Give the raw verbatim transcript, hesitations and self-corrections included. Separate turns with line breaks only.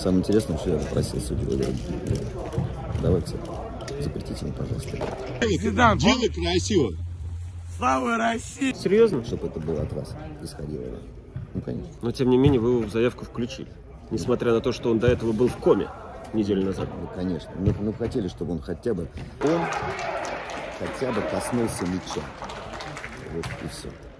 самое интересное, что я попросил судью. Давайте запретите ему, пожалуйста.
Зидан, делай красиво. Слава России!
Серьезно?
Чтобы это было от вас исходило. Ну, конечно.
Но, тем не менее, вы его в заявку включили. Несмотря на то, что он до этого был в коме неделю назад.
Ну, конечно. Мы, мы хотели, чтобы он хотя бы, он хотя бы коснулся мяча. Вот и все.